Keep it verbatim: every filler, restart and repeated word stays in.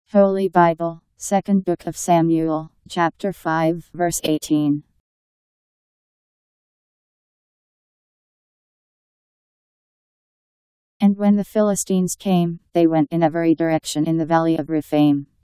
Holy Bible, Second Book of Samuel, chapter five, verse eighteen. And when the Philistines came, they went in every direction in the valley of Rephaim.